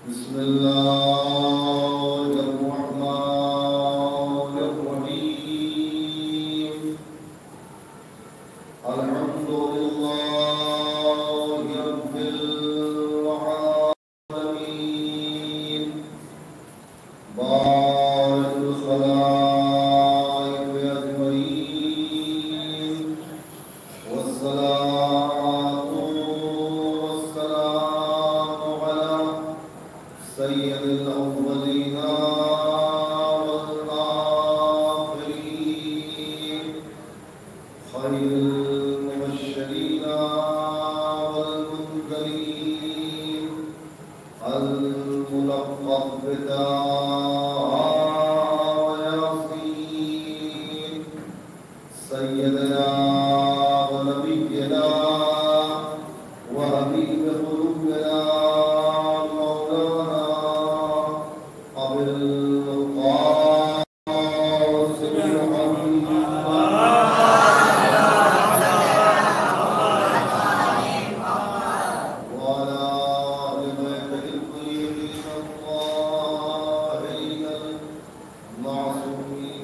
بسم الله الرحمن الرحيم الحمد لله رب العالمين بارئ الخلائق أجمعين والصلاة والسلام على سيد الأولين والآخرين خير المبشرين والمنذرين الملقب بياسين سيدنا ونبينا وحبيب قلوبنا أبي القاسم محمد وعلى آل بيته الطيبين الطاهرين المعصومين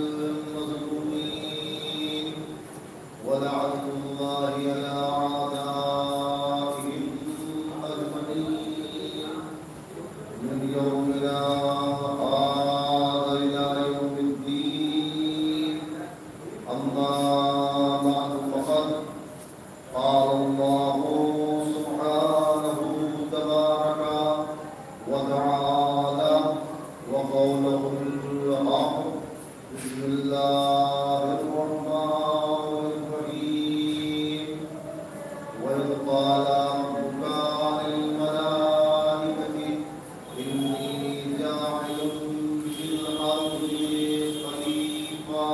المظلومين ولعنة الله على أعدائهم أجمعين من يومنا هذا إلى يوم الدين أما بعد فقد قال الله سبحانه تبارك وتعالى وقوله الحق بسم الله الرحمن الرحيم وإذ قال ربك للملائكة إني جاعل في الأرض خليفة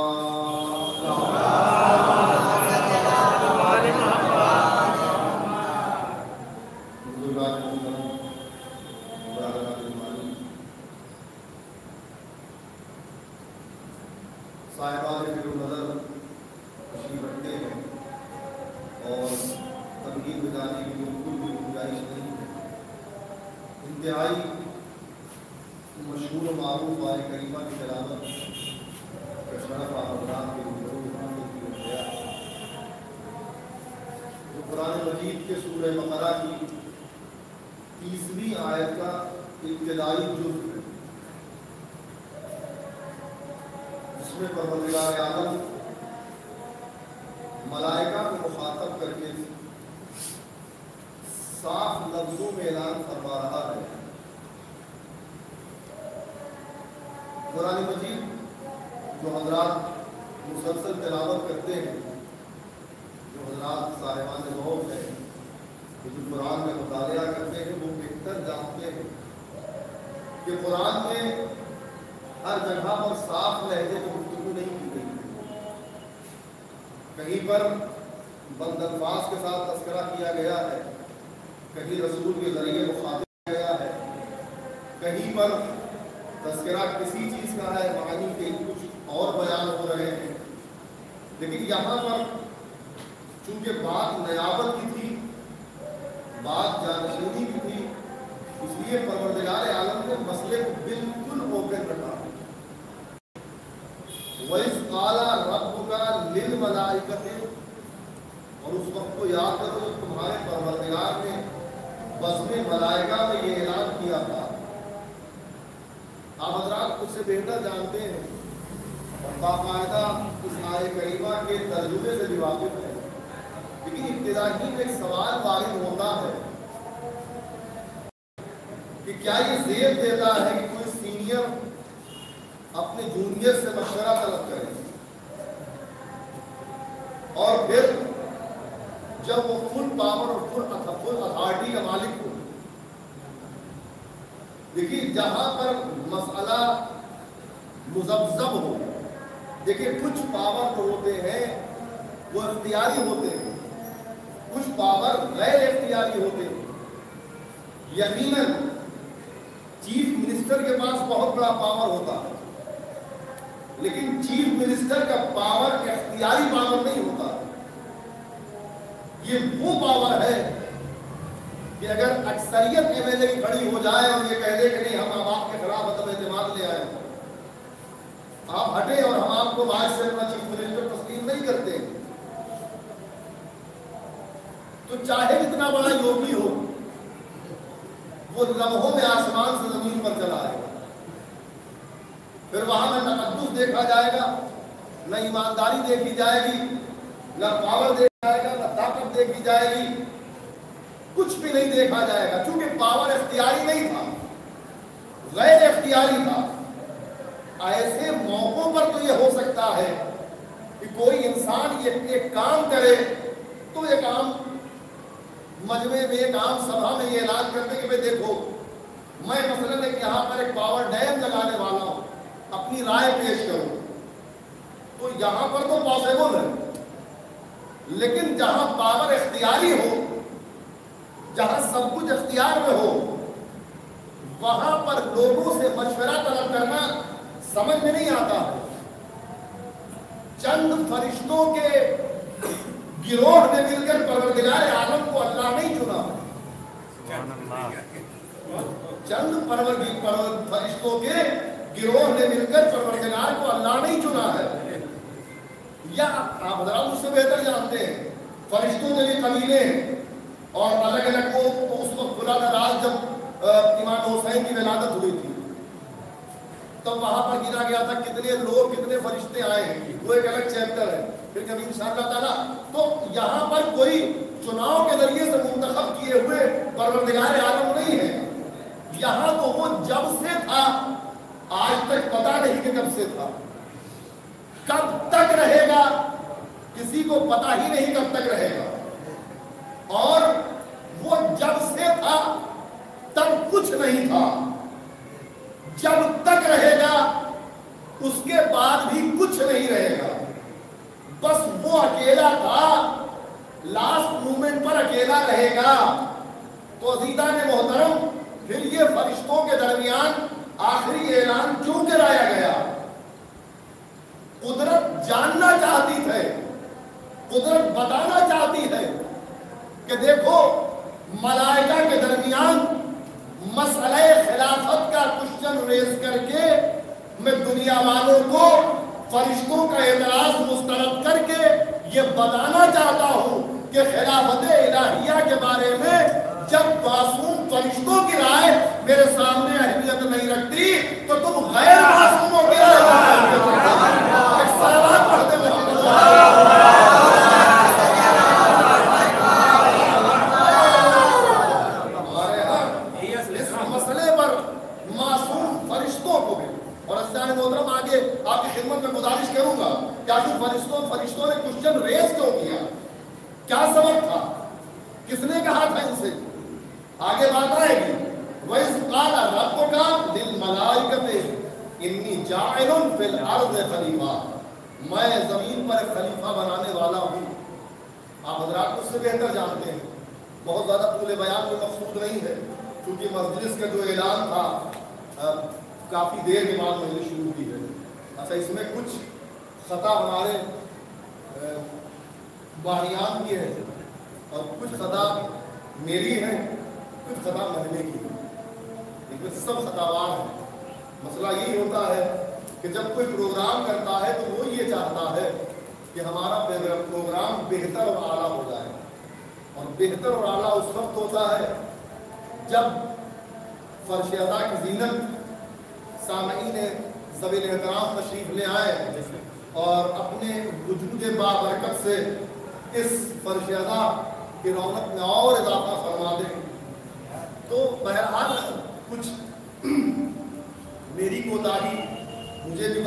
صاحبان فکر و نظر تشریف رکھتے ہیں اور تنقید بجانے کی بالکل بھی گنجائش نہیں ہے. انتہائی مشہور و معروف آیت کریمہ کی تلاوت کا شرف آپ حضرات کے روبرو ہونے کی ہو گیا جو قرآن مجید کے سورہ بقرہ کی 30ویں آیت کا ابتدائی جزء ہے جس میں پروردگار عالم ملائکہ کو مخاطب کر کے صاف لفظوں میں اعلان فرما رہا ہے. قرآن مجید جو حضرات مسلسل تلاوت کرتے ہیں، جو حضرات صاحبان ذوق ہیں، جو قرآن میں مطالعہ کرتے ہیں، وہ بہتر جانتے ہیں کہ قرآن میں ہر جگہ پر صاف لہجے میں گفتگو نہیں کی گئی. کہیں پر بند الفاظ کے ساتھ تذکرہ کیا گیا ہے، کہیں رسول کے ذریعے مخاطب کیا گیا ہے، کہیں پر تذکرہ کسی چیز کا ہے معنی کے کچھ اور بیان ہو رہے ہیں. لیکن یہاں پر چونکہ بات نیابت کی تھی، بات جانشینی کی تھی، اس لیے پروردگار عالم نے مسئلے کو بالکل اوپن رکھا. وَإِذْ قَالَ رَبُّكَ لِلْمَلَائِكَةِ، اور اس وقت کو یاد کرو جب تمہارے پروردگار نے بزم ملائکہ میں یہ اعلان کیا تھا. آپ حضرات اس سے بہتر جانتے ہیں اور باقاعدہ اس آیت کریمہ کے ترجمے سے بھی واقف ہیں، لیکن ابتدائی میں ایک سوال وارد ہوتا ہے کہ کیا یہ زیب دیتا ہے کہ کوئی سینئر اپنے جونیئر سے مشورہ طلب کرے اور پھر جب وہ فل پاور اور فل اتھارٹی کا مالک ہو. دیکھیے جہاں پر مسئلہ مذبذب ہو، دیکھیے کچھ پاور جو ہوتے ہیں وہ اختیاری ہوتے ہیں، کچھ پاور غیر اختیاری ہوتے ہیں. یقیناً چیف منسٹر کے پاس بہت بڑا پاور ہوتا ہے، لیکن چیف منسٹر کا پاور اختیاری پاور نہیں ہوتا. یہ وہ پاور ہے کہ اگر اکثریت MLA کی کھڑی ہو جائے اور یہ کہہ دے کہ نہیں ہم آپ کے خلاف عدم اعتماد لے آئے، آپ ہٹے اور ہم آپ کو باہر سے اپنا چیف منسٹر تسلیم نہیں کرتے، تو چاہے جتنا بڑا یوگی ہو وہ لمحوں میں آسمان سے زمین پر چلا آئے گا. پھر وہاں نہ تقدس دیکھا جائے گا، نہ ایمانداری دیکھی جائے گی، نہ پاور دیکھا جائے گا، نہ طاقت دیکھی جائے گی، کچھ بھی نہیں دیکھا جائے گا. چونکہ پاور اختیاری نہیں تھا، غیر اختیاری تھا. ایسے موقعوں پر تو یہ ہو سکتا ہے کہ کوئی انسان یہ ایک کام کرے تو ایک عام مجمع میں، ایک عام سبھا میں یہ اعلان کرتے کہ بھئی دیکھو میں مثلاً ایک یہاں پر ایک پاور ڈیم لگانے والا ہوں، اپنی رائے پیش کروں. تو یہاں پر تو پاسبل ہے، لیکن جہاں پاور اختیاری ہو، جہاں سب کچھ اختیار میں ہو، وہاں پر لوگوں سے مشورہ طلب کرنا سمجھ میں نہیں آتا. چند فرشتوں کے گروہ نے مل کر پروردگار عالم کو اللہ نہیں چنا. چند فرشتوں کے گروہ نے مل کر پروردگار کو اللہ نہیں چنا ہے. یا آپ حضرات مجھ سے بہتر جانتے ہیں، فرشتوں کے لیے قبیلے ہیں اور الگ الگ وہ اس وقت کھلا تھا راز جب امام حسین کی ولادت ہوئی تھی، تب وہاں پر گنا گیا تھا کتنے لوگ کتنے فرشتے آئے ہیں، وہ ایک الگ چیپٹر ہے، پھر کبھی انشاءاللہ تعالیٰ. تو یہاں پر کوئی چناؤ کے ذریعے سے منتخب کیے ہوئے پروردگار عالم نہیں ہے. یہاں تو وہ جب سے تھا آج تک پتہ نہیں کہ کب سے تھا، کب تک رہے گا کسی کو پتہ ہی نہیں کب تک رہے گا. اور وہ جب سے تھا تب کچھ نہیں تھا، جب تک رہے گا اس کے بعد بھی کچھ نہیں رہے گا. بس وہ اکیلا تھا، لاسٹ مومنٹ پر اکیلا رہے گا. تو عزیزان محترم، پھر یہ فرشتوں کے درمیان آخری اعلان کیوں کرایا گیا؟ قدرت جاننا چاہتی ہے، قدرت بتانا چاہتی ہے کہ دیکھو ملائکہ کے درمیان مسئلہ خلافت کا کوشچن ریز کر کے میں دنیا والوں کو فرشتوں کا اعتراض مسترد کر کے یہ بتانا چاہتا ہوں کہ خلافت الہیہ کے بارے میں جب معصوم فرشتوں کی رائے میرے سامنے اہمیت نہیں رکھتی تو تم غیر معصوموں کی رائے پڑھتے ہمارے ہاں اس مسئلے پر معصوم فرشتوں کو بھی. اور عزیزان محترم آگے آپ کی خدمت میں گزارش کروں گا کہ آخر فرشتوں نے کوشچن ریز کیوں کیا، کیا سبب تھا، کس نے کہا تھا ان سے؟ آگے بات آئے گی. وَإِذْ قَالَ رَبُّكَ لِلْمَلَائِكَةِ إِنِّي جَاعِلٌ فِي الْأَرْضِ خَلِيفَةً، میں زمین پر ایک خلیفہ بنانے والا ہوں. آپ حضرات اس سے بہتر جانتے ہیں، بہت زیادہ طول بیان میں مقصود نہیں ہے کیونکہ مجلس کا جو اعلان تھا کافی دیر کے بعد میں نے شروع کی ہے. اچھا، اس میں کچھ خطا ہمارے باہریان کی ہے اور کچھ خطا میری ہے، کچھ خطا محلے کی ہے، لیکن سب خطاوار ہیں. مسئلہ یہی ہوتا ہے کہ جب کوئی پروگرام کرتا ہے تو وہ یہ چاہتا ہے کہ ہمارا پروگرام بہتر اور اعلیٰ ہو جائے. اور بہتر اور اعلیٰ اس وقت ہوتا ہے جب فرش ادا کی زینت سامعین ذویل احترام تشریف لے آئے اور اپنے وجود بابرکت سے اس فرش ادا کی رونق میں اور اضافہ فرما دیں. تو بہرحال کچھ میری کوتاہی، مجھے بھی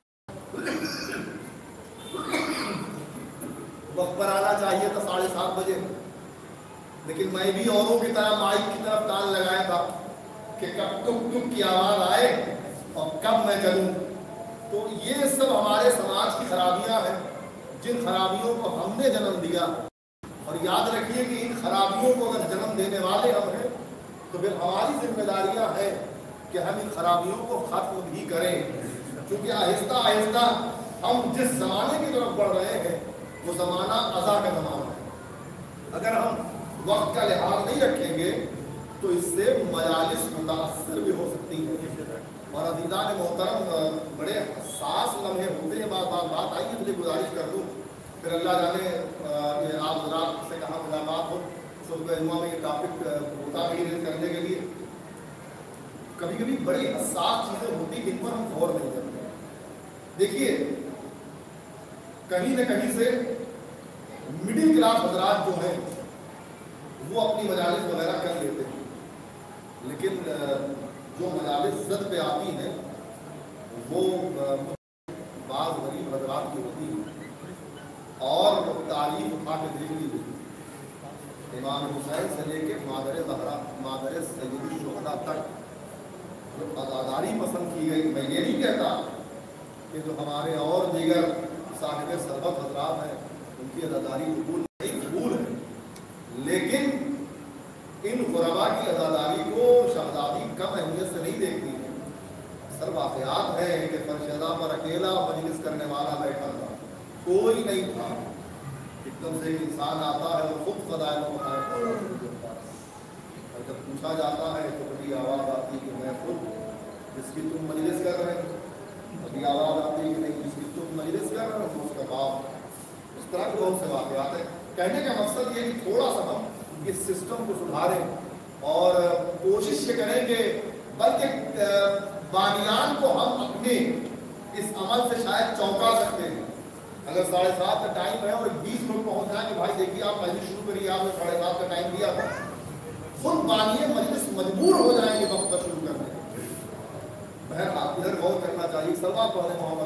وقت پر آنا چاہیے تھا 7:30 بجے، لیکن میں بھی اوروں کی طرح مائک کی طرف کان لگایا تھا کہ کب ٹک ٹک کی آواز آئے اور کب میں چلوں. تو یہ سب ہمارے سماج کی خرابیاں ہیں جن خرابیوں کو ہم نے جنم دیا. اور یاد رکھیے کہ ان خرابیوں کو اگر جنم دینے والے ہم ہیں تو پھر ہماری ذمہ داریاں ہیں کہ ہم ان خرابیوں کو ختم بھی کریں. کیونکہ آہستہ آہستہ ہم جس زمانے کی طرف بڑھ رہے ہیں وہ زمانہ ازا کا زمانہ ہے. اگر ہم وقت کا لحاظ نہیں رکھیں گے तो इससे मजालिस मुतासर भी हो सकती है। और अज़ीज़ान मोहतरम, बड़े हसास लम्हे होते हैं। बात आई, इसलिए गुजारिश कर दूँ, फिर अल्लाह जाने ये आप हज़रात से कहाँ मुलाकात हो, सुबह जुमा में ये टॉपिक होता भी करने के लिए। कभी कभी बड़ी हसास चीज़ें होती जिन पर हम गौर नहीं करते। देखिए, कहीं न कहीं से मिडिल क्लास हज़रात जो हैं वो अपनी मजालिस वगैरह कर लेते हैं, लेकिन जो मजालिस ज़द पे आती हैं वो बाज़ गरीब हज़रात की होती है। और तारीफ उठा के देख लीजिए, इमाम हुसैन से लेके मादर ज़हरा, मादर सय्यदी शुहदा तक जो अज़ादारी पसंद की गई, मैं ये नहीं कहता कि जो हमारे और दीगर साहिब सरबत हज़रात हैं उनकी अज़ादारी कबूल नहीं, कबूल है, लेकिन इन गुरबा की अज़ादारी को शहज़ादी कम अहमियत से नहीं देखती है। सर वाक़यात है कि फरशदा पर अकेला मजलिस करने वाला बैठा था, कोई नहीं था। एकदम से एक इंसान आता है और खुद फ़ज़ाइल बताता है, और जब पूछा जाता है तो बड़ी आवाज़ आती कि मैं खुद, जिसकी तुम मजलिस कर रहे हो। कभी आवाज़ आती कि नहीं, जिसकी तुम मजलिस कर रहे हो उसका बाप। इस तरह के बहुत से वाक़यात हैं। कहने का मकसद ये कि थोड़ा सा हम इस सिस्टम को सुधारें और कोशिश ये करें कि बल्कि बानियान को हम अपने इस अमल से शायद चौंका सकते हैं। अगर 7:30 का टाइम है और 20 मिनट पहुँच जाए कि भाई देखिए आप मजलिस शुरू करिए, आपने 7:30 का टाइम दिया था, खुद बानिए मजलिस मजबूर हो जाएंगे वक्त पर शुरू करने। बहरहाल इधर गौर करना चाहिए। सल्लल्लाहु अलैहि मोहम्मद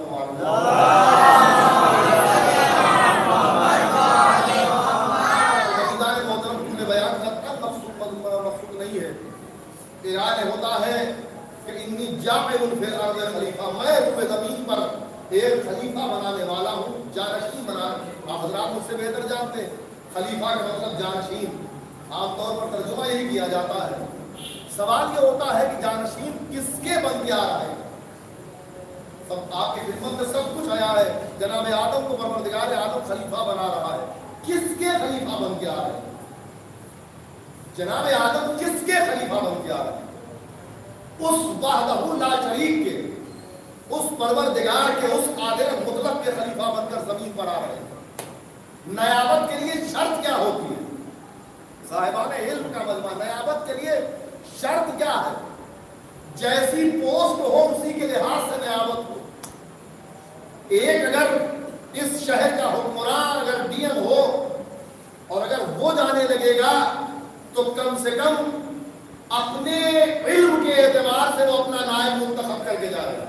बयान करता मकसूद नहीं है। इरादा होता है कि इन्नी जाइलुन फिल अर्ज़ खलीफा, मैं रूए ज़मीन पर एक खलीफा बनाने वाला हूँ, जानशीन बना। आप हज़रात मुझसे बेहतर जानते हैं खलीफा का मतलब जानशीन। आमतौर पर तर्जुमा यही किया जाता है। सवाल ये होता है कि जानशीन किसके बन के आ रहा है? सब आपकी खिदमत में सब कुछ आया है, जनाब आदम को परवरदिगार आदम खलीफा बना रहा है। किसके खलीफा बन के आ रहा है? जनाब आदम किसके खलीफा बन के आ रहा है? उस वहदहु ला शरीक के, उस परवरदिगार के, उस कादिर मुतलक के खलीफा बनकर जमीन पर आ रहे हैं। नयाबत के लिए शर्त क्या होती है? साहिबाने इल्म का मजमा, नयाबत के लिए शर्त क्या है? जैसी पोस्ट हो उसी के लिहाज से नयाबत हो। एक अगर इस शहर का हुक्मरान अगर डीएम हो और अगर वो जाने लगेगा तो कम से कम अपने इल्म के एतबार से वो अपना नायब मुंतखब करके जा रहा है।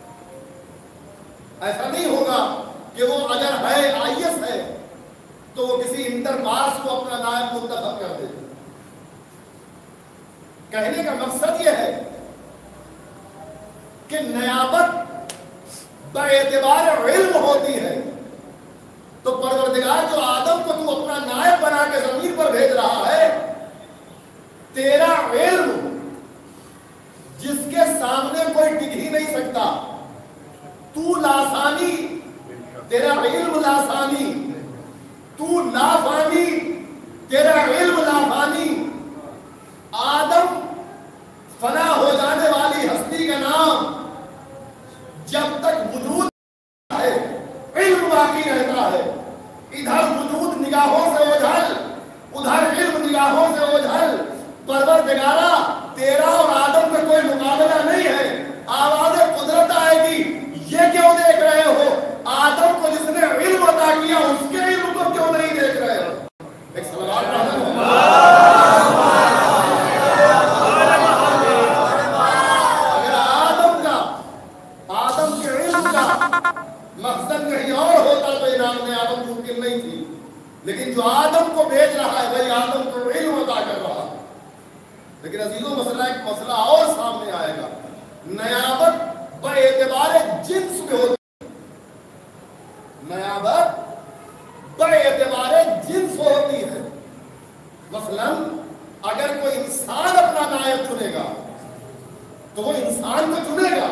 ऐसा नहीं होगा कि वो अगर है आईएएस है तो वो किसी इंटर पास को अपना नायब मुंतखब कर दे। कहने का मकसद ये है कि नयाबत बाएतबार इल्म होती है। तो परवरदिगार जो आदम को तू अपना नायब बना के जमीन पर भेज रहा है, तेरा इल्म जिसके सामने कोई टिक ही नहीं सकता, तू लासानी, तेरा इल्म लासानी, तू लाफानी, तेरा इल्म लाफानी। आदम फना हो जाने वाली हस्ती का नाम, जब तक वजूद है इल्म बाकी रहता है। इधर वजूद निगाहों से ओझल, उधर इल्म निगाहों से ओझल। परवरदिगारा तेरा और आदम में कोई मुकाबला नहीं है। आवाज़ कुदरत आएगी, ये क्यों देख रहे हो? आदम को जिसने इल्म अता किया उसके इल्म को क्यों नहीं देख रहे हो? एक सवाल मकसद कहीं और होता तो इनाम में आदम मुमकिन नहीं थी, लेकिन जो आदम को भेज रहा है वही आदम को इल्म अता कर रहा है। लेकिन अजीजों मसला एक मसला और सामने आएगा। नयाबत बएतबारे जिन्स में होती है। नयाबत बएतबारे जिन्स होती है। मसलन अगर कोई इंसान अपना नायब चुनेगा तो वो इंसान को चुनेगा,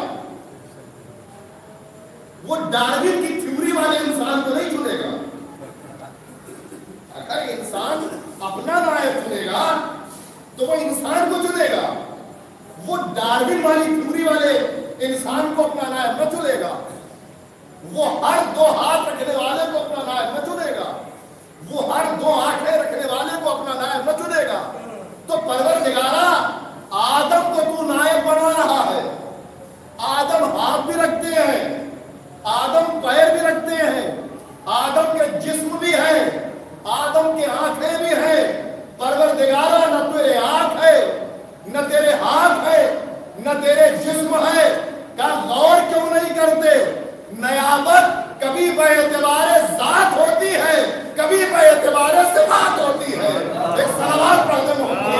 वो डार्विन की थ्योरी वाले इंसान को नहीं चुनेगा। अगर इंसान अपना नायब चुनेगा तो वो इंसान انسان کو چنے گا، وہ ڈارون والی تھیوری والے انسان کو اپنا نائب نہ چنے گا، وہ ہر 2 ہاتھ رکھنے والے کو اپنا نائب نہ چنے گا، وہ ہر 2 آنکھیں رکھنے والے کو اپنا نائب نہ چنے گا۔ تو پروردگارا آدم کو تو نائب بنا رہا ہے، آدم ہاتھ بھی رکھتے ہیں، آدم پیر بھی رکھتے ہیں، آدم کے جسم بھی ہے، آدم کے آنکھیں بھی ہیں، پروردگارا نہ تیرے آنکھ ہے، نہ تیرے ہاتھ ہے، نہ تیرے جسم ہے، کا غور کیوں نہیں کرتے؟ نیابت کبھی بے اعتبار ذات ہوتی ہے، کبھی بے اعتبار صفات ہوتی ہے۔ ایک صلوات پڑھتے محمد،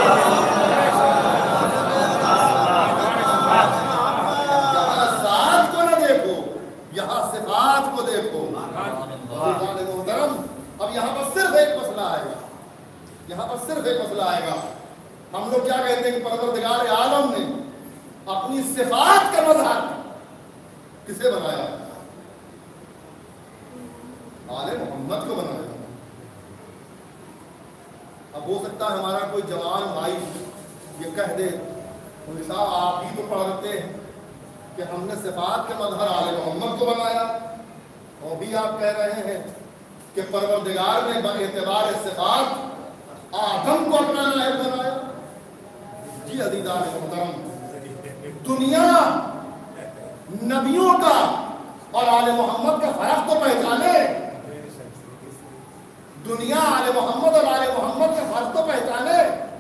یہاں ذات کو نہ دیکھو، یہاں صفات کو دیکھو۔ محترم، اب یہاں پر صرف ایک مسئلہ آئے گا، یہاں پر صرف ایک مسئلہ آئے گا۔ ہم لوگ کیا کہتے ہیں کہ پروردگار عالم نے اپنی صفات کا مظہر کسے بنایا؟ آل محمد کو بنایا۔ اب ہو سکتا ہے ہمارا کوئی جوان بھائی یہ کہہ دے صاحب آپ ہی تو پڑھتے ہیں کہ ہم نے صفات کے مظہر آل محمد کو بنایا، اور بھی آپ کہہ رہے ہیں کہ پروردگار نے باعتبار صفات آدم کو اپنا نائب بنایا۔ جی عزیزان محترم، دنیا نبیوں کا اور آل محمد کا فرق تو پہچانے، دنیا آل محمد اور آل محمد کا فرق تو پہچانے۔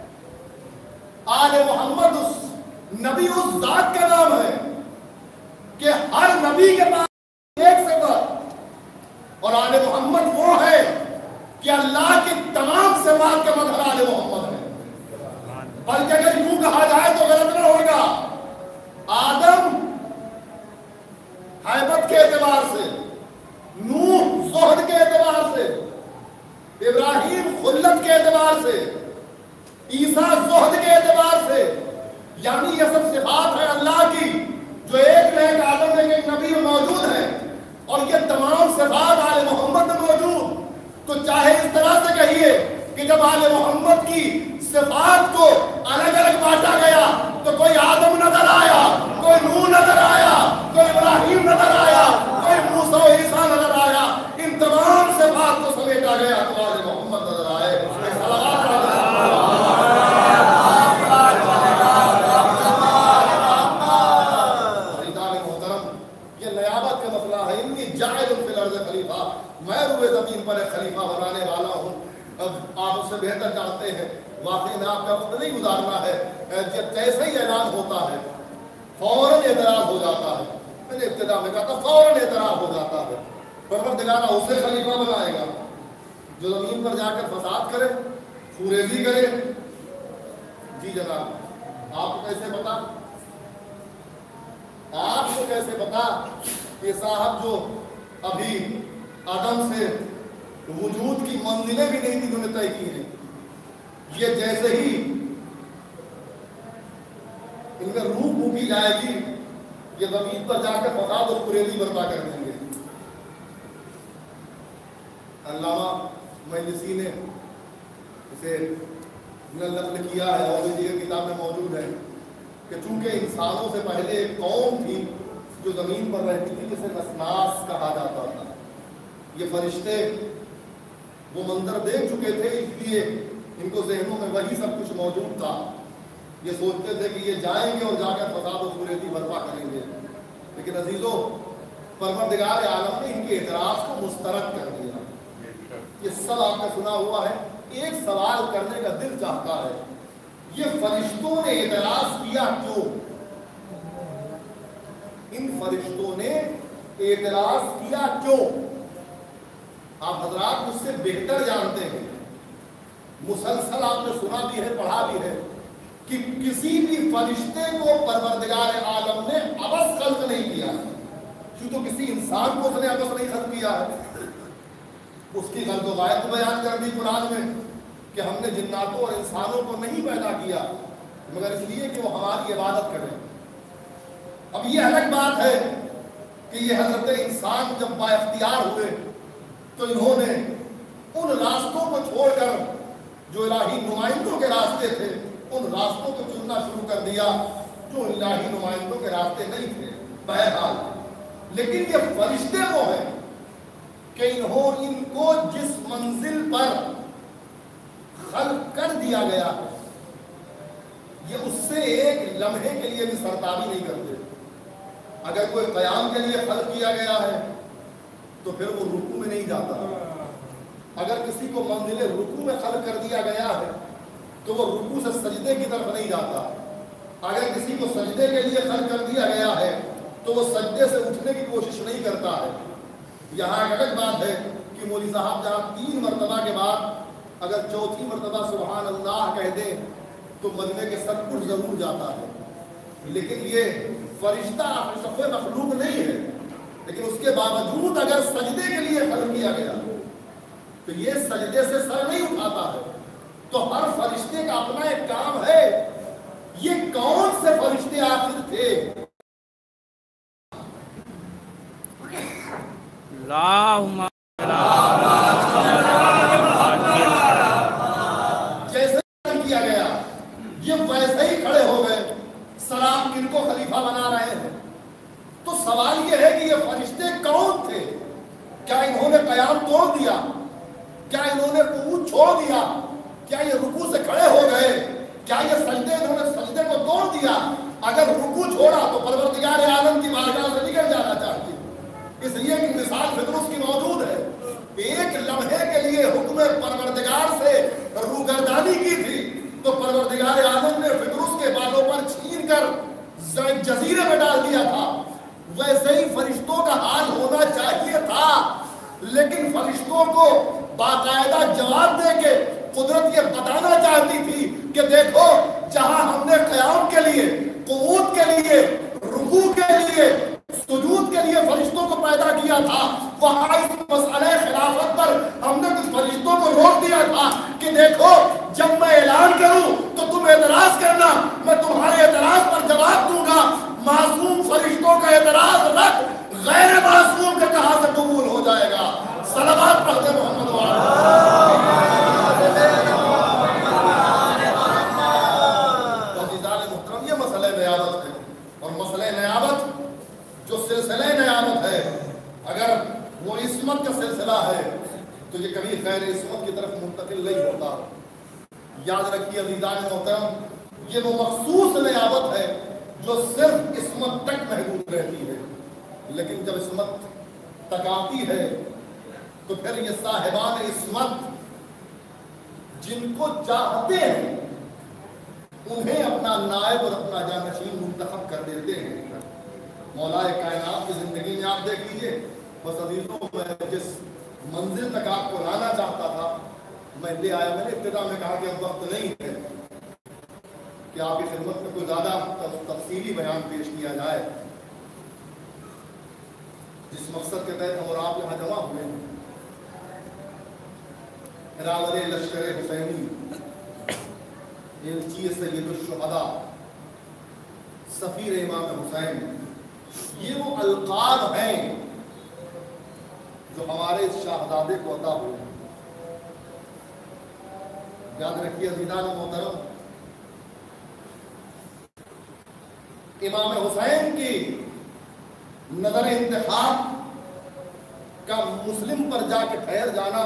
آل محمد اس نبی اس ذات کا نام ہے کہ ہر نبی کے پاس ایک صفت، اور آل محمد وہ ہے کہ اللہ کی تمام صفات کا مظہر آل محمد ہے۔ بلکہ اگر یوں کہا جائے تو غلط نہ ہوگا، آدم ہیبت کے اعتبار سے، نوح زہد کے اعتبار سے، ابراہیم خلت کے اعتبار سے، عیسیٰ زہد کے اعتبار سے، یعنی یہ سب صفات ہیں اللہ کی جو ایک نہ ایک آدم میں ایک نبی میں موجود ہے، اور یہ تمام صفات آل محمد میں موجود۔ تو چاہے اس طرح سے کہیے کہ جب آل محمد کی صفات کو الگ الگ بانٹا گیا تو کوئی آدم نظر آیا، کوئی نوح نظر آیا، کوئی ابراہیم نظر آیا، کوئی موسیٰ و عیسیٰ نظر آیا، ان تمام صفات کو سمیٹا گیا تو آل محمد نظر آئے۔ محترم، یہ نیابت کا مسئلہ ہے، انی جاعل فی الارض خلیفہ، میں روئے زمین پر ایک خلیفہ بنانے والا ہوں۔ اب آپ اس سے بہتر جانتے ہیں، واقعی میں آپ کا وقت نہیں گزارنا ہے، جب جیسے ہی اعلان ہوتا ہے فوراً اعتراض ہو جاتا ہے۔ میں نے ابتدا میں کہا تھا فوراً اعتراض ہو جاتا ہے۔ پروردگار اسے خلیفہ بنائے گا جو زمین پر جا کر فساد کرے، خوریزی کرے۔ جی جناب، آپ کو کیسے پتا؟ آپ کو کیسے پتا کہ صاحب جو ابھی آدم سے وجود کی منزلیں بھی نہیں تھی انہوں نے طے کی ہیں، یہ جیسے ہی ان میں روح پھونکی جائے گی یہ زمین پر جا کر فساد اور خوریزی برپا کر دیں گے۔ علامہ مجلسی نے اسے نقل کیا ہے اور بھی دیگر کتابیں موجود ہیں کہ چونکہ انسانوں سے پہلے ایک قوم تھی جو زمین پر رہتی تھی جسے نسناس کہا جاتا تھا۔ یہ فرشتے وہ منظر دیکھ چکے تھے، اس لیے ان کو ذہنوں میں وہی سب کچھ موجود تھا۔ یہ سوچتے تھے کہ یہ جائیں گے اور جا کر فساد و خوریزی برپا کریں گے، لیکن عزیزو پروردگار عالم نے ان کے اعتراض کو مسترد کر دیا۔ یہ سب آپ نے سنا ہوا ہے، ایک سوال کرنے کا دل چاہتا ہے، یہ فرشتوں نے اعتراض کیا کیوں؟ ان فرشتوں نے اعتراض کیا کیوں؟ آپ حضرات مجھ سے بہتر جانتے ہیں، مسلسل آپ نے سنا بھی ہے، پڑھا بھی ہے کہ کسی بھی فرشتے کو پروردگار عالم نے عبث خلق نہیں کیا، کیوں تو کسی انسان کو اس نے عبث نہیں خلق کیا ہے۔ اس کی غلط و غائب بیان کر دی قرآن میں کہ ہم نے جناتوں اور انسانوں کو نہیں پیدا کیا مگر اس لیے کہ وہ ہماری عبادت کریں۔ اب یہ الگ بات ہے کہ یہ حضرت انسان جب با اختیار ہوئے تو انہوں نے ان راستوں کو چھوڑ کر جو الہی نمائندوں کے راستے تھے ان راستوں کو چننا شروع کر دیا جو الہی نمائندوں کے راستے نہیں تھے بہرحال. لیکن یہ فرشتے وہ ہیں کہ ان کو جس منزل پر خلق کر دیا گیا ہے یہ اس سے ایک لمحے کے لیے بھی سرتابی نہیں کرتے. اگر کوئی قیام کے لیے خلق کیا گیا ہے تو پھر وہ رکوع میں نہیں جاتا. اگر کسی کو منزل رکوع میں خلق کر دیا گیا ہے تو وہ رکوع سے سجدے کی طرف نہیں جاتا. اگر کسی کو سجدے کے لیے خلق کر دیا گیا ہے تو وہ سجدے سے اٹھنے کی کوشش نہیں کرتا ہے. یہاں ایک الگ بات ہے کہ مولوی صاحب جہاں 3 مرتبہ کے بعد اگر چوتھی مرتبہ سبحان اللہ کہہ دیں تو مدینے کے سر اٹھ ضرور جاتا ہے. لیکن یہ فرشتہ صفحہ مخلوق نہیں ہے. لیکن اس کے باوجود اگر سجدے کے لیے خلق کیا گیا تو یہ سجدے سے سر نہیں اٹھاتا ہے. تو ہر فرشتے کا اپنا ایک کام ہے. یہ کون سے فرشتے آخر تھے؟ جیسے کیا گیا یہ ویسے ہی کھڑے ہو گئے. سلام کن کو خلیفہ بنا رہے ہیں؟ تو سوال یہ ہے کہ یہ فرشتے کون تھے؟ کیا انہوں نے قیام توڑ دیا؟ کیا انہوں نے قعود چھوڑ دیا؟ کیا یہ رکوع سے کھڑے ہو گئے؟ کیا یہ سجدے انہوں نے سجدے کو توڑ دیا؟ اگر رکوع چھوڑا تو پروردگار عالم کی بارگاہ سے نکل جانا چاہیے. اس لیے کہ مثال فطرس کی موجود ہے. ایک لمحے کے لیے حکم پروردگار سے روگردانی کی تھی تو پروردگار عالم نے فطرس کے بالوں پر چھین کر جزیرے میں ڈال دیا تھا. ویسے ہی فرشتوں کا حال ہونا چاہیے تھا. لیکن فرشتوں کو باقاعدہ جواب دے کے قدرت یہ بتانا چاہتی تھی کہ دیکھو جہاں ہم نے قیام کے لیے قعود کے لیے رکوع کے لیے سجود کے لیے فرشتوں کو پیدا کیا تھا وہاں اس مسئلہ خلافت پر ہم نے کچھ فرشتوں کو روک دیا تھا کہ دیکھو جب میں اعلان کروں تو تم اعتراض کرنا, میں تمہارے اعتراض پر جواب دوں گا. معصوم فرشتوں کا اعتراض رکھ, غیر معصوم کا کہاں سے قبول ہو جائے گا؟ صلوات پڑھتے محمد محترم. یہ مسئلہ نیابت ہے اور مسئلہ نیابت جو سلسلہ نیابت ہے اگر وہ عصمت کا سلسلہ ہے تو یہ کبھی غیر عصمت کی طرف منتقل نہیں ہوتا. یاد رکھیے عزیزان محترم, یہ وہ مخصوص نیابت ہے جو صرف عصمت تک محدود رہتی ہے. لیکن جب عصمت تک آتی ہے تو پھر یہ صاحبان عصمت جن کو چاہتے ہیں انہیں اپنا نائب اور اپنا جانشین منتخب کر دیتے ہیں. مولا کائنات کی زندگی میں آپ دیکھ لیجئے, بس عزیزوں میں جس منزل تک آپ کو لانا چاہتا تھا میں لے آیا. میں نے ابتدا میں کہا کہ اب وقت نہیں ہے کہ آپ کی خدمت میں کوئی زیادہ تفصیلی بیان پیش کیا جائے. جس مقصد کے تحت ہم اور آپ یہاں جمع ہوئے ہیں, راولے لشکر حسینی, الچی سید الشہداء, سفیر امام حسین, یہ وہ القاب ہیں جو ہمارے اس شاہزادے کو عطا ہوئے ہیں. یاد رکھیے عزیزان محترم, امام حسین کی نظر انتخاب کا مسلم پر جا کے ٹھہر جانا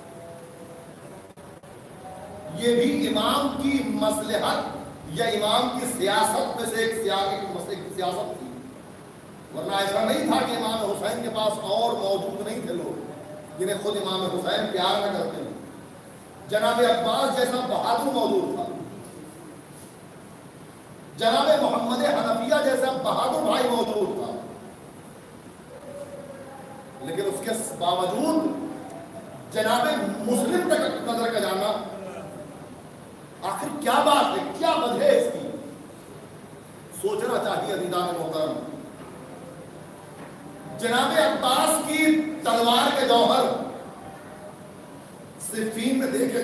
یہ بھی امام کی مصلحت یا امام کی سیاست میں سے ایک سیاست تھی. ورنہ ایسا نہیں تھا کہ امام حسین کے پاس اور موجود نہیں تھے لوگ جنہیں خود امام حسین پیار نہ کرتے. جناب عباس جیسا بہادر موجود تھا, جناب محمد حنفیہ جیسا بہادر بھائی موجود تھا. لیکن اس کے باوجود جناب مسلم تک نظر کا جانا آخر کیا بات ہے, کیا وجہ ہے اس کی؟ سوچنا چاہیے عزیزان محترم. جناب عباس کی تلوار کے جوہر صفین میں دیکھے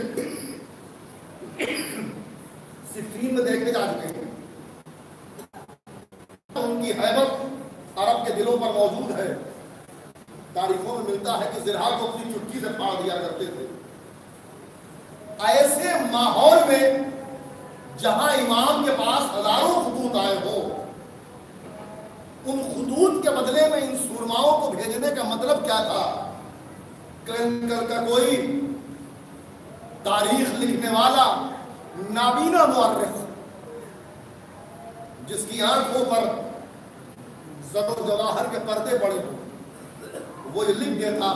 جا چکے ہیں. ان کی ہیبت عرب کے دلوں پر موجود ہے. تاریخوں میں ملتا ہے کہ زرہا کو اپنی چٹکی سے پھاڑ دیا کرتے تھے. ایسے ماحول میں جہاں امام کے پاس ہزاروں خطوط آئے ہو، ان خطوط کے بدلے میں ان سورماؤں کو بھیجنے کا مطلب کیا تھا؟ کلنکر کا کوئی تاریخ لکھنے والا نابینا مورخ جس کی آنکھوں پر زر و جواہر کے پردے پڑے ہوں، وہ یہ لکھ دیتا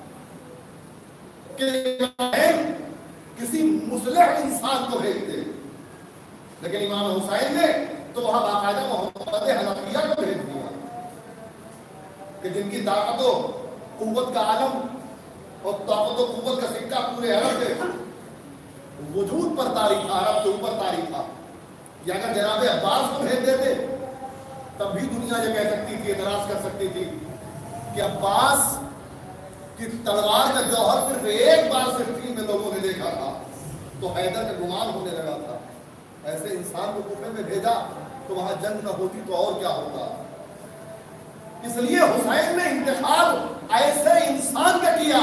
کہ کسی مصلح انسان کو بھیجتے، لیکن امام حسین نے تو وہاں باقاعدہ محمد حنفیہ کو بھیج دیا کہ جن کی طاقت و قوت کا عالم اور طاقت و قوت کا سکہ پورے عرب کے وجود پر طاری تھا، عرب کے اوپر طاری تھا۔ یا اگر جناب عباس کو بھیج دیتے تب بھی دنیا یہ کہہ سکتی تھی، اعتراض کر سکتی تھی کہ عباس کی تلوار کا جوہر صرف ایک بار صرف فلم میں لوگوں نے دیکھا تھا تو حیدر کا گمان ہونے لگا تھا، ایسے انسان کو کوفے میں بھیجا تو وہاں جنگ نہ ہوتی تو اور کیا ہوتا۔ اس لیے حسین نے انتخاب ایسے انسان کا کیا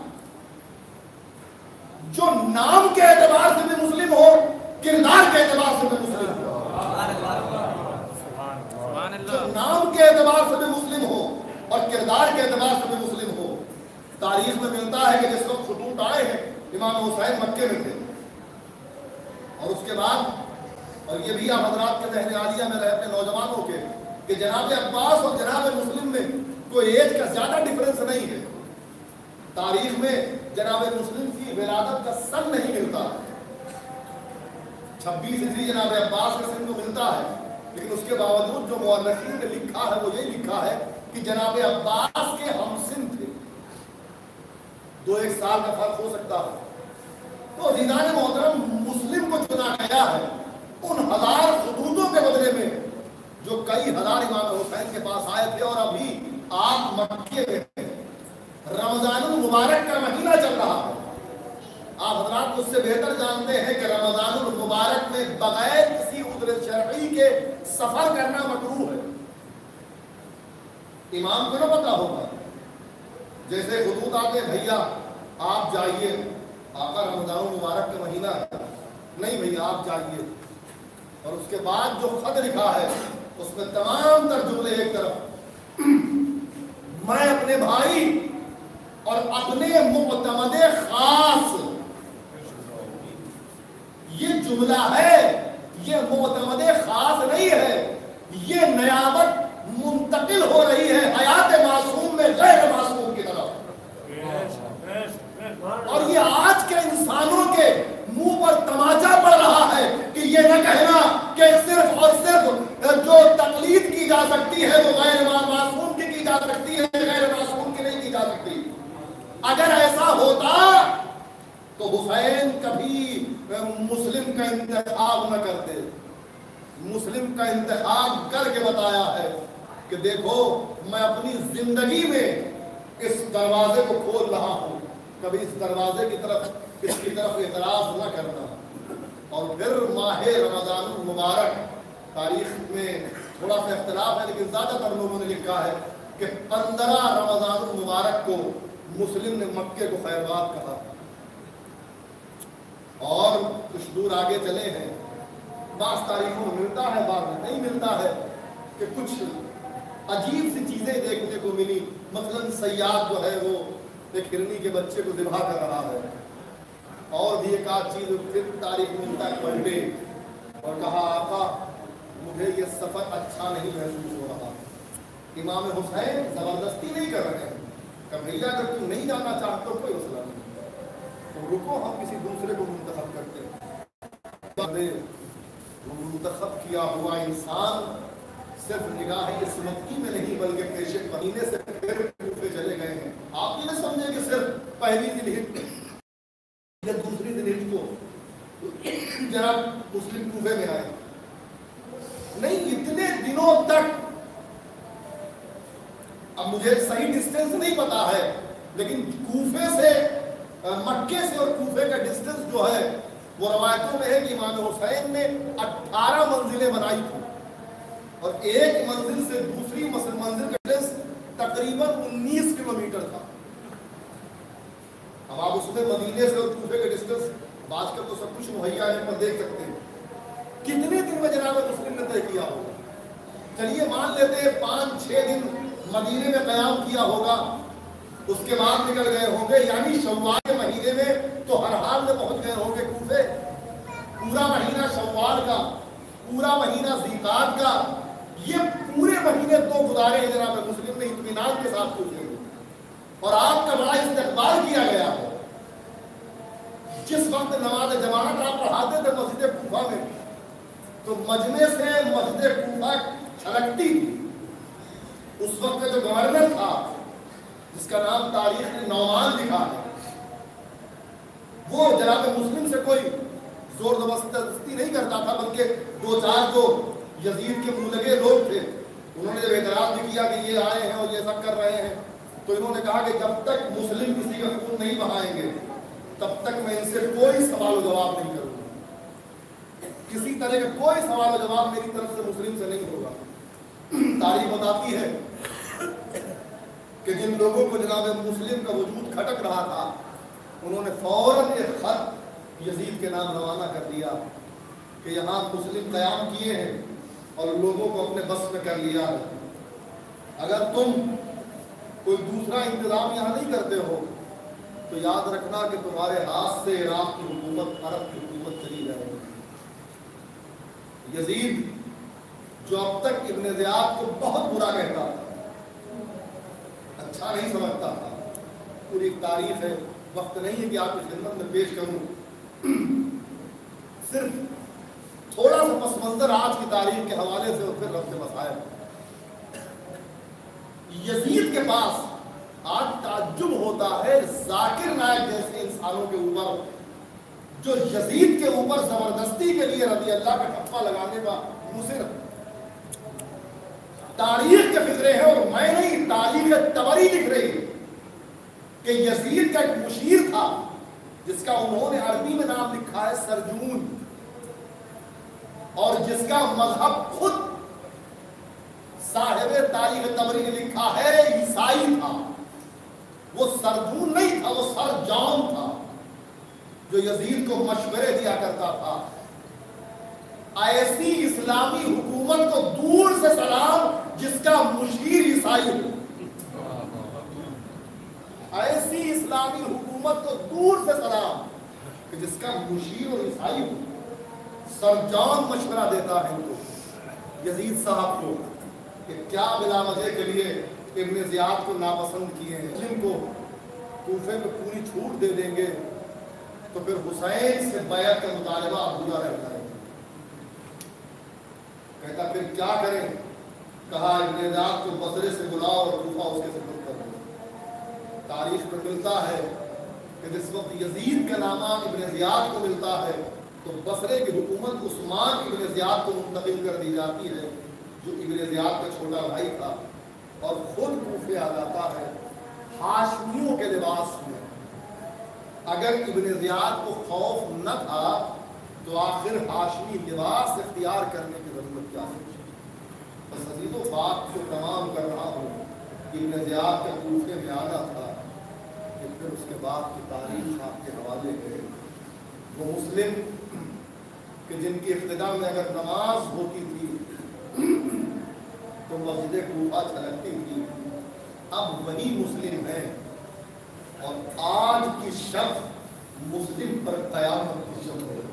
جو نام کے اعتبار سے بھی مسلم ہو، کردار کے اعتبار سے بھی مسلم ہو، جو نام کے اعتبار سے بھی مسلم ہو اور کردار کے اعتبار سے بھی مسلم ہو۔ تاریخ میں ملتا ہے کہ جس وقت خطوط آئے ہیں امام حسین مکے میں تھے، اور اس کے بعد، اور یہ بھی آپ حضرات کے ذہن عالیہ میں رہے اپنے نوجوانوں کے، کہ جناب عباس اور جناب مسلم میں کوئی ایج کا زیادہ ڈفرنس نہیں ہے۔ تاریخ میں جناب مسلم کی ولادت کا سن نہیں ملتا، 26 ہجری جناب عباس کے سن کو ملتا ہے، لیکن اس کے باوجود جو مورخین نے لکھا ہے وہ یہ لکھا ہے کہ جناب عباس کے ہم سن تھے، 2-1 سال کا فرق ہو سکتا ہے۔ تو عزیزان محترم، مسلم کو چنا گیا ہے ان 1000 خطوطوں کے بدلے میں جو کئی ہزار امام حسین کے پاس آئے تھے، اور ابھی آپ مکے میں رمضان المبارک کا مہینہ چل رہا ہے۔ آپ حضرات مجھ سے بہتر جانتے ہیں کہ رمضان المبارک میں بغیر کسی عذر شرعی کے سفر کرنا مکروہ ہے۔ امام کو نہ پتا ہوگا، جیسے خطوط آتے ہیں بھیا آپ جائیے، آقا رمضان المبارک کا مہینہ ہے، نہیں بھیا آپ جائیے، اور اس کے بعد جو خط لکھا ہے اس میں تمام تر جملے ایک طرف، میں اپنے بھائی اور اپنے معتمد خاص، یہ جملہ ہے، یہ معتمد خاص نہیں ہے، یہ نیابت منتقل ہو رہی ہے حیات معصوم میں غیر معصوم کی طرف، اور یہ آج کے انسانوں کے منہ پر تماچا پڑ رہا ہے کہ یہ نہ کہنا کہ صرف اور صرف جو تقلید کی جا سکتی ہے وہ غیر معصوم کی جا سکتی ہے، غیر معصوم کی نہیں کی جا سکتی۔ اگر ایسا ہوتا تو حسین کبھی مسلم کا انتخاب نہ کرتے، مسلم کا انتخاب کر کے بتایا ہے کہ دیکھو میں اپنی زندگی میں اس دروازے کو کھول رہا ہوں، کبھی اس دروازے کی طرف اس کی طرف اعتراض نہ کرنا۔ اور پھر ماہ رمضان المبارک، تاریخ میں تھوڑا سا اختلاف ہے لیکن زیادہ تر لوگوں نے لکھا ہے کہ 15 رمضان المبارک کو مسلم نے مکے کو خیرباد کہا، اور کچھ دور آگے چلے ہیں، بعض تاریخوں میں ملتا ہے بعض میں نہیں ملتا ہے کہ کچھ عجیب سی چیزیں دیکھنے کو ملی، مثلا سیاد جو ہے وہ ایک ہرنی کے بچے کو ذبح کر رہا ہے، اور بھی ایک آدھ چیز پھر تاریخ ملتا ہے پلٹے اور کہا آقا مجھے یہ سفر اچھا نہیں محسوس ہو رہا۔ امام حسین زبردستی نہیں کر رہے ہیں کہ بھیا اگر تم نہیں جانا چاہتے تو کوئی مسئلہ نہیں، تو رکو ہم کسی دوسرے کو منتخب کرتے ہیں۔ منتخب کیا ہوا انسان صرف نگاہ عصمتی میں نہیں بلکہ پیش مہینے سے پھر کوفے چلے گئے ہیں۔ آپ یہ نہ سمجھیں کہ صرف پہلی ذی یا دوسری ذی کو جناب مسلم کوفے میں آئے، نہیں، اتنے دنوں تک، اب مجھے صحیح ڈسٹینس نہیں پتا ہے لیکن کوفے سے مکے سے اور کوفے کا ڈسٹینس جو ہے وہ روایتوں میں ہے کہ امام حسین نے 18 منزلیں بنائی تھی، اور ایک منزل سے دوسری منزل کا ڈسٹینس تقریباً 19 کلومیٹر تھا۔ اب آپ اس میں مدینے سے اور کوفے کا ڈسٹینس، آج کل تو سب کچھ مہیا ہے پر دیکھ سکتے ہیں، कितने दिन में जनाब मुस्लिम ने तय किया होगा? चलिए मान लेते हैं 5-6 दिन मदीने में क़याम किया होगा, उसके बाद निकल गए होंगे, यानी शव्वाल के महीने में तो हर हाल में पहुंच गए होंगे कूफे। पूरा महीना शव्वाल का, पूरा महीना ज़ीक़ात का, ये पूरे महीने तो गुजारे हैं जनाब मुस्लिम ने इत्मीनान के साथ कूफे में, और आपका बड़ा इस्तकबाल किया गया है। जिस वक्त नमाज जमानत आप पढ़ाते थे मस्जिद कूफा में, तो मजमे से मस्जिद कूफा छलकती थी। उस वक्त का जो गवर्नर था, जिसका नाम तारीख ने नौमान लिखा है, वो जनाब मुस्लिम से कोई जोर जबरदस्ती नहीं करता था, बल्कि 2-4 जो यजीद के मुंह लगे लोग थे, उन्होंने जब एतराज भी किया कि ये आए हैं और ये सब कर रहे हैं, तो इन्होंने कहा कि जब तक मुस्लिम किसी का खून नहीं बहाएंगे तब तक मैं इनसे कोई सवाल जवाब नहीं करूंगा। किसी तरह का कोई सवाल जवाब मेरी तरफ से मुस्लिम से नहीं होगा। तारीख बताती है कि जिन लोगों को जनाब मुस्लिम का वजूद खटक रहा था, उन्होंने फौरन एक खत यजीद के नाम रवाना कर दिया कि यहाँ मुस्लिम क़याम किए हैं और लोगों को अपने बस में कर लिया है। अगर तुम कोई दूसरा इंतज़ाम यहाँ नहीं करते हो तो याद रखना कि तुम्हारे हाथ से इराक की हुकूमत, अरब की हुकूमत चली जाएगी। यजीद जो अब तक इब्न ज़ियाद को बहुत बुरा कहता था, अच्छा नहीं समझता था, पूरी तारीख है, वक्त नहीं है कि आपकी खिदमत में पेश करूं। सिर्फ थोड़ा सा पस मंजर आज की तारीख के हवाले से और फिर रब से मसाइल। यजीद के पास आज ताज्जुब होता है जाकिर नायक जैसे इंसानों के ऊपर, जो यजीद के ऊपर जबरदस्ती के लिए रज़ी अल्लाह का ठप्पा लगाने का मुसिर। तारीख के फिक्रे हैं, और मैं नहीं, तारीख तबरी लिख रही कि यजीद का एक मुशीर था जिसका उन्होंने अरबी में नाम लिखा है सरजून, और जिसका मजहब खुद साहिब तारीख तबरी ने लिखा है ईसाई था। वो सरजून नहीं था, वो सरजाम था, जो यजीद को मशवरे दिया करता था। ऐसी इस्लामी हुकूमत को दूर से सलाम जिसका मुशीर ईसाई हो। ऐसी इस्लामी हुकूमत को दूर से सलाम कि जिसका मुशीर और ईसाई हो। सरजाम मशवरा देता है इनको, यजीद साहब को, कि क्या बिला वजह के लिए इब्न ज़ियाद को नापसंद किए हैं, जिनको कूफे में पूरी छूट दे देंगे तो फिर हुसैन से बैत का मुतालबा अधूरा रह जाएगा। कहता फिर क्या करें? कहा इब्न ज़ियाद को बसरे से बुलाओ और कूफा उसके सुपुर्द कर दो। तारीख में मिलता है कि जिस वक्त यजीद का नामा इब्न ज़ियाद को मिलता है तो बसरे की हुकूमत उस्मान इब्न ज़ियाद को मुंतकिल कर दी जाती है, जो इब्न ज़ियाद का छोटा भाई था, और खुद कूफे आ जाता है हाशमियों के लिबास में। अगर इब्न ज़ियाद को खौफ न था तो आखिर हाशमी लिबास इख्तियार करने की जरूरत क्या है? बस अजीज़ों, बात को तमाम कर रहा हूँ। इब्न ज़ियाद का कूफे में आना था कि फिर उसके बाद की तारीख आपके हवाले है। वो मुस्लिम कि जिनकी इब्तिदा में अगर नमाज होती थी तो मस्जिद कूफा छलकती थी, अब वही मुस्लिम है, और आज की शब मुस्लिम पर क़यामत की शब है।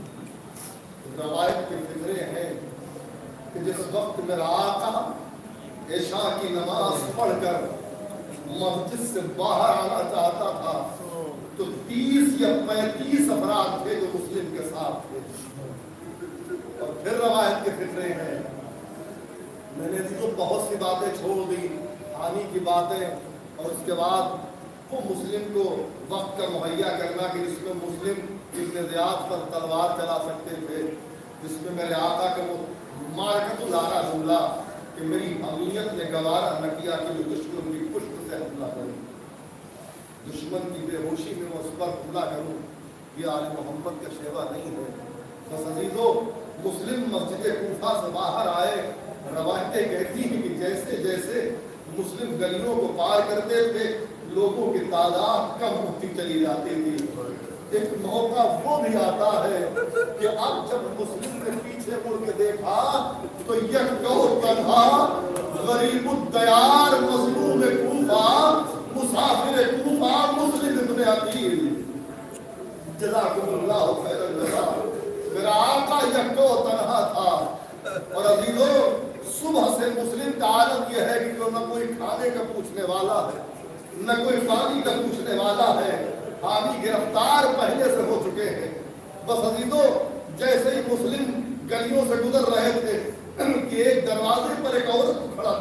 रवायत के फिक्रे हैं कि जिस वक्त मेरा आका इशा की नमाज पढ़कर मस्जिद से बाहर आना चाहता था तो 30 या 35 अफराद थे जो मुस्लिम के साथ थे। और फिर रवायत के फिक्रे हैं, मैंने तो बहुत सी बातें छोड़ दी, आनी की बातें, और उसके बाद वो मुस्लिम को वक्त का मुहैया करना कि जिसमें मुस्लिम इब्न ज़ियाद पर तलवार चला सकते थे, जिसमें मेरे आका के वो मारकतुल आरा जुमला कि मेरी अमीयत ने गवारा न किया कि दुश्मन की पुष्ट से हमला करूँ, दुश्मन की बेहोशी में मैं उस पर हमला करूँ, ये आले मोहम्मद का शेवा नहीं है। बस अजीज़ों, मुस्लिम मस्जिद कूफा से बाहर आए। रवायतें कहती हैं कि जैसे जैसे मुस्लिम गलियों को पार करते थे लोगों की तादाद कम होती चली जाती थी। ایک موقع وہ بھی آتا ہے کہ اب جب مسلم نے پیچھے مڑ کے دیکھا تو یکو تنہا غریب الدیار مظلوم کوفہ مسافر کوفہ مسلم ابن عقیل جزاکم اللہ خیر الجزا میرا آقا یکو تنہا تھا. اور عزیزو صبح سے مسلم کا عالم یہ ہے کہ نہ کوئی کھانے کا پوچھنے والا ہے نہ کوئی پانی کا پوچھنے والا ہے. حامی گرفتار پہلے سے ہو چکے ہیں. بس عزیزو جیسے ہی مسلم گلیوں سے گزر رہے تھے کہ ایک دروازے پر ایک عورت کو کھڑا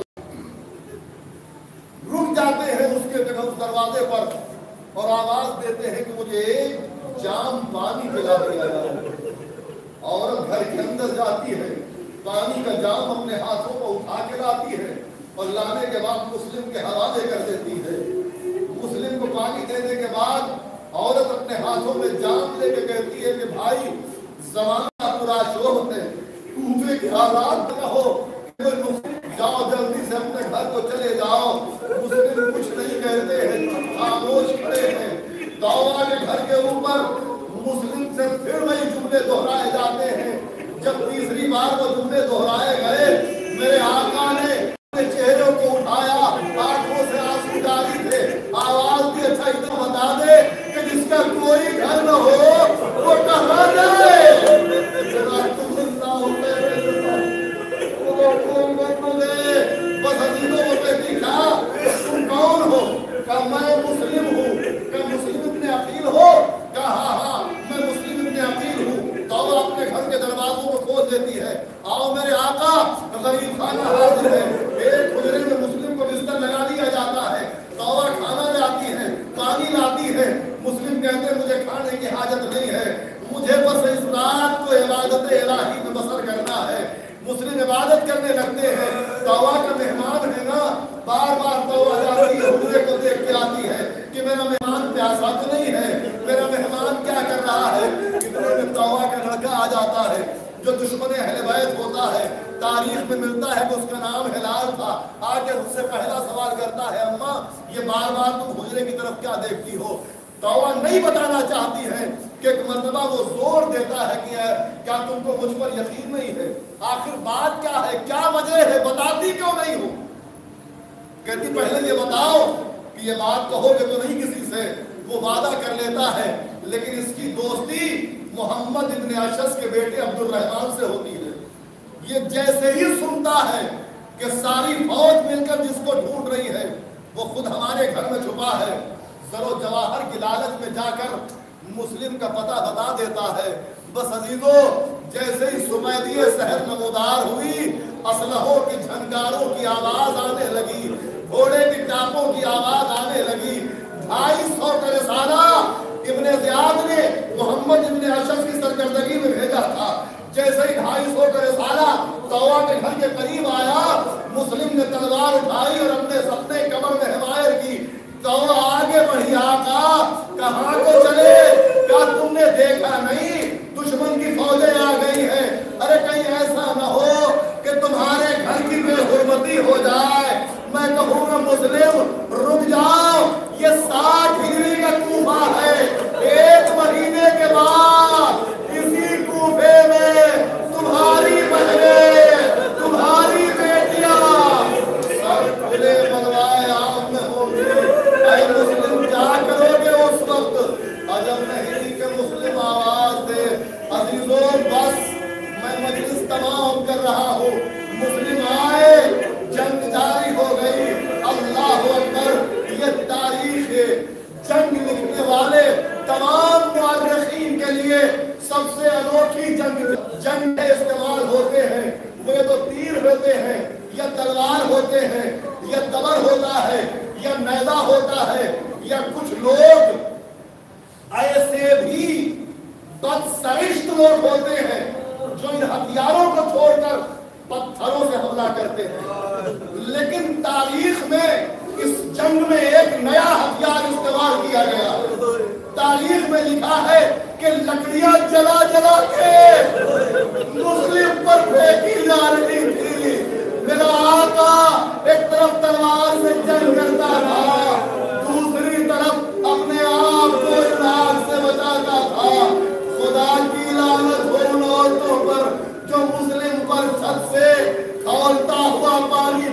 رک جاتے ہیں اس کے اس دروازے پر اور آواز دیتے ہیں کہ مجھے ایک جام پانی پلا دیا جائے. عورت گھر کے اندر جاتی ہے, پانی کا جام اپنے ہاتھوں کو اٹھا کے لاتی ہے اور لانے کے بعد مسلم کے حوالے کر دیتی ہے. مسلم کو پانی دینے کے بعد عورت اپنے ہاتھوں میں جام لے کے کہتی ہے کہ بھائی زمانہ پورا شوق ہے, کوفے کے حالات نہ ہو, جاؤ جلدی سے اپنے گھر کو چلے جاؤ. مسلم کچھ نہیں کہتے ہیں, خاموش کھڑے ہیں. دعوا کے گھر کے اوپر مسلم سے پھر وہی جملے دہرائے جاتے ہیں. جب تیسری بار وہ جملے دہرائے گئے میرے آقا نے اپنے چہروں کو اٹھایا, آنکھوں سے آنسو ڈالی تھے, آواز دی اچھا اتنا بتا دے کہ جس کا کوئی گھر نہ ہو وہ کہاں جائے. بس عزیزوں کو کہتی کہا تم کون ہو؟ کہا میں مسلم ہوں. کہا مسلم ابن عقیل ہو؟ کہا ہاں ہاں میں مسلم ابن عقیل ہوں. تو وہ اپنے گھر کے دروازوں کو کھول دیتی ہے. آؤ میرے آقا غریب خانہ حاضر ہے. ایک حجرے میں مسلم کو بستر لگا دیا جاتا ہے. تو کھانا لاتی ہے, پانی لاتی ہے. مسلم کہتے ہیں مجھے کھانے کی حاجت نہیں ہے, مجھے بس اس رات کو عبادت الہی میں بسر کرنا ہے. مسلم عبادت کرنے لگتے ہیں. توبہ کا مہمان ہے نا, بار بار توبہ جاتی ہے, حجرے کو دیکھ کے آتی ہے کہ میرا مہمان پیاسا تو نہیں ہے, میرا مہمان کیا کر رہا ہے. اتنے میں توبہ کا لڑکا آ جاتا ہے جو دشمن اہل بیت ہوتا ہے. تاریخ میں ملتا ہے کہ اس کا نام ہلال تھا. آ کے اس سے پہلا سوال کرتا ہے اماں یہ بار بار تم حجرے کی طرف کیا دیکھتی ہو. توبہ نہیں بتانا چاہتی ہے کہ ایک مرتبہ وہ زور دیتا ہے کہ کیا تم کو مجھ پر یقین نہیں ہے, آخر بات کیا ہے, کیا وجہ ہے, بتاتی کیوں نہیں ہو. کہتی پہلے یہ بتاؤ کہ یہ بات کہو گے تو نہیں کسی سے. وہ وعدہ کر لیتا ہے لیکن اس کی دوستی محمد ابن اشعث کے بیٹے عبد الرحمن سے ہوتی ہے. یہ جیسے ہی سنتا ہے کہ ساری فوج مل کر جس کو ڈھونڈ رہی ہے وہ خود ہمارے گھر میں چھپا ہے, زر و جواہر کی لالچ میں جا کر مسلم کا پتہ بتا دیتا ہے. بس عزیزو جیسے ہی سمیدی سحر نمودار ہوئی, اسلحوں کی جھنکاروں کی آواز آنے لگی, گھوڑے کی ٹاپوں کی آواز آنے لگی. 250 کا رسالہ ابن زیاد نے محمد ابن اشعث کی سرکردگی میں بھیجا تھا. جیسے ہی 250 کا رسالہ توبہ کے گھر کے قریب آیا, مسلم نے تلوار اٹھائی اور اپنے سپنے کمر میں حمایت کی. تو آگے بڑھی, آقا کہاں کو چلے, کیا تم نے دیکھا نہیں دشمن کی فوجیں آ گئی ہیں. ارے کہیں ایسا نہ ہو کہ تمہارے گھر کی بے حرمتی ہو جائے. میں کہوں گا مسلم رک جاؤ, یہ 60 ہجری کا کوفہ ہے. 1 مہینے کے بعد اسی کوفے میں تمہاری بہنیں, تمہاری بیٹیاں سر کھلے بلوائے عام میں ہوگی. اے مسلم کیا کرو گے اس وقت؟ عجب نہیں کہ مسلم آواز دے. عزیزوں بس میں مجلس تمام کر رہا ہوں. مسلم آئے, جنگ جاری ہو گئی. اللہ اکبر, یہ تاریخ ہے. جنگ لکھنے والے تمام مورخین کے لیے سب سے انوکھی جنگ میں استعمال ہوتے ہیں. وہ تو تیر ہوتے ہیں یا تلوار ہوتے ہیں یا تبر ہوتا ہے یا نیزہ ہوتا ہے یا کچھ لوگ ایسے بھی بدسرشت لوگ ہوتے ہیں جو ان ہتھیاروں کو چھوڑ کر پتھروں سے حملہ کرتے ہیں. لیکن تاریخ میں اس جنگ میں ایک نیا ہتھیار استعمال کیا گیا. تاریخ میں لکھا ہے کہ لکڑیاں جلا جلا کے مسلم پر پھینکی جا رہی تھی. میرا آقا ایک طرف تلوار سے جنگ کرتا تھا, دوسری طرف اپنے آپ کو ناک سے بچاتا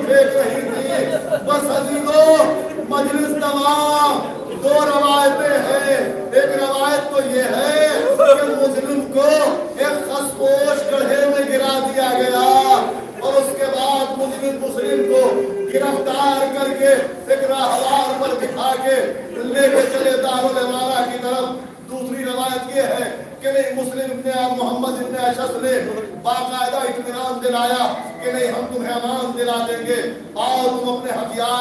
फेंक रही थी। बस अजीजों, मजलिस तमाम, दो रवायतें हैं। एक रवायत तो ये है कि मुस्लिम को एक खसपोश गड्ढे में गिरा दिया गया और उसके बाद मुस्लिम को गिरफ्तार करके एक राहवार पर बिठा के लेके चले दारुल इमारा की तरफ। दूसरी रवायत ये है कि नहीं, मुस्लिम मोहम्मद इब्न अशस ने बाकायदा इत्मीनान दिलाया कि नहीं, हम तुम्हें अमान दिला देंगे और तुम अपने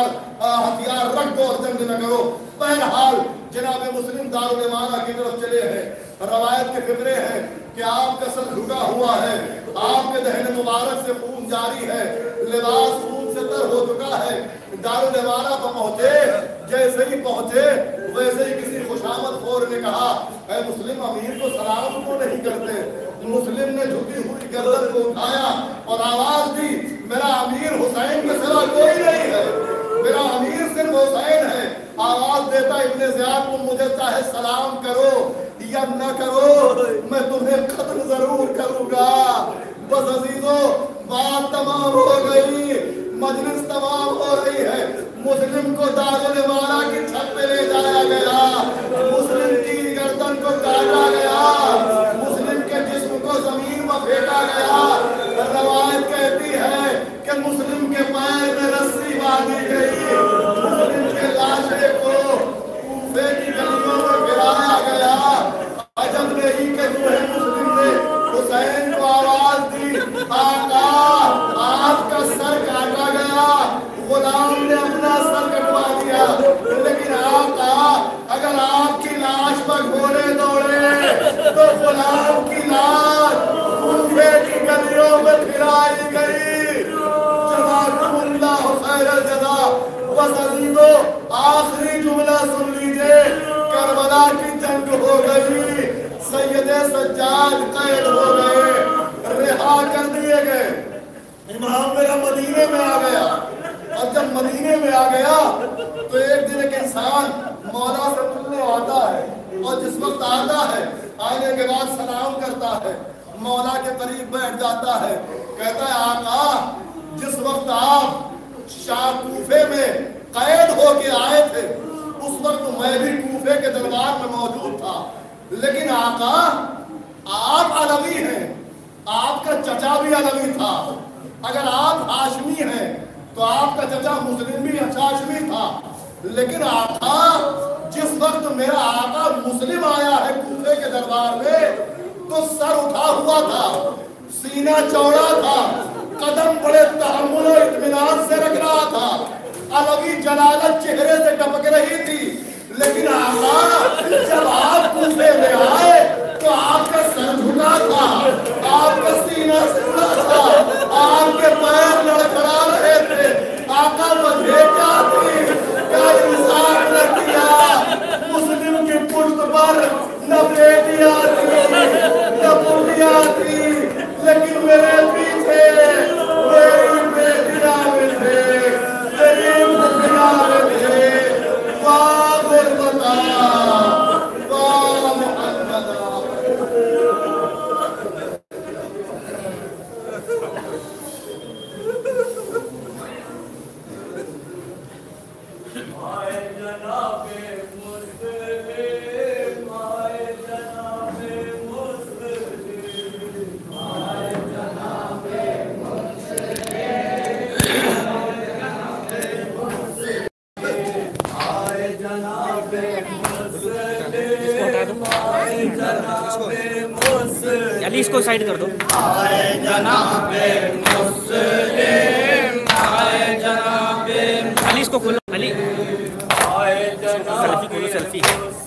हथियार रख दो और जंग न करो। बहरहाल जनाब मुस्लिम दारुल इमारा की तरफ चले हैं। रवायत के फिक्रे हैं कि आपका सर झुका हुआ है, आपके दहन मुबारक से खून जारी है, लिबास खून से तर हो चुका है। दारुल इमारा पर पहुंचे, जैसे ही पहुंचे वैसे ही किसी खुशामद खोर ने कहा, ऐ मुस्लिम अमीर को सलाम को नहीं करते। मुस्लिम ने झुकी हुई गर्दन को उठाया और आवाज दी, मेरा अमीर हुसैन के सिवा कोई नहीं है, मेरा अमीर सिर्फ हुसैन है। आवाज देता इब्ने ज़ियाद, तुम मुझे चाहे सलाम करो या न करो, मैं तुम्हें कत्ल जरूर करूंगा। बस अजीजों, बात तमाम हो गई, मजलिस तमाम हो रही है। मुस्लिम को दारुल इमारा की छत पे ले जाया गया, मुस्लिम की गर्दन को काटा गया, मुस्लिम के जिस्म को जमीन में फेंका गया। रवायत कहती है कि मुस्लिम के पैर में रस्सी बांधी गई, मुस्लिम के लाशे को कूफे की गलियों में गिराया गया। अजब नहीं कि मुस्लिम ने हुसैन को आवाज दी, आका आपका सर काटा गया। गुलाम ने अपना सर कटवा दिया, लेकिन आका अगर आपकी लाश पर घोड़े दौड़े तो गुलाम की लाश कूफे की गलियों में फिराई गई। जज़ाकुमुल्लाह खैरल जज़ा। बस अजीजों, आखिरी जुमला सुन लीजिए, करबला की जंग हो गई, सैयदे सज्जाद कैद हो गए, रिहा कर दिए गए। इमाम मेरा मदीने में आ गया, और जब मदीने में आ गया तो एक दिन एक इंसान मौला से मिलने आता है, और जिस वक्त आता है आने के बाद सलाम करता है, मौला के करीब बैठ जाता है, कहता है आका जिस वक्त आप कूफे में कैद होके आए थे उस वक्त मैं भी कूफे के दरबार में मौजूद था, लेकिन आका आप अलवी हैं, आपका चचा भी अलवी था। अगर आप हाशमी हैं तो आपका चचा मुस्लिम भी हाशमी था, लेकिन आका जिस वक्त मेरा आका मुस्लिम आया है कूफे के दरबार में तो सर उठा हुआ था, सीना चौड़ा था, कदम बड़े तहम्मुल और इत्मीनान से रख रहा था, अलवी जलालत चेहरे से टपक रही थी। लेकिन आका जब आप कूफे में आए तो आपका सर झुका था, आपका सीना सिकुड़ा था, आपके पैर लड़खड़ा रहे थे। आका वजह क्या थी, क्या इंसाफ न किया। मुस्लिम के पुष्ट पर न बेटियां थी न पुत्रियां थी, लेकिन मेरे पीछे मेरी बेटियां भी थे, मेरी पुत्रियां भी थे। वाह गुरबता, वाह मुहम्मदा। अली इसको साइड कर दो। आए जनाबे मुस्लिम, आए जनाबे अली इसको खोलो, अली सेल्फी खोलो, सेल्फी।